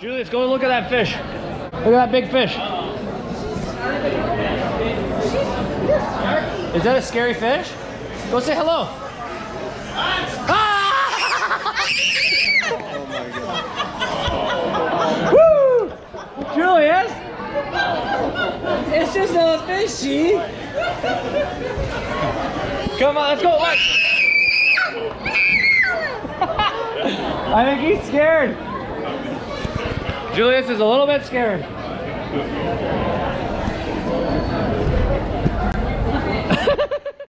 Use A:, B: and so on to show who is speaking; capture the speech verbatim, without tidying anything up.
A: Julius, go look at that fish. Look at that big fish. Is that a scary fish? Go say hello. Ah! Woo! Julius!
B: It's just a fishy.
A: Come on, let's go. What? I think he's scared. Julius is a little bit scared.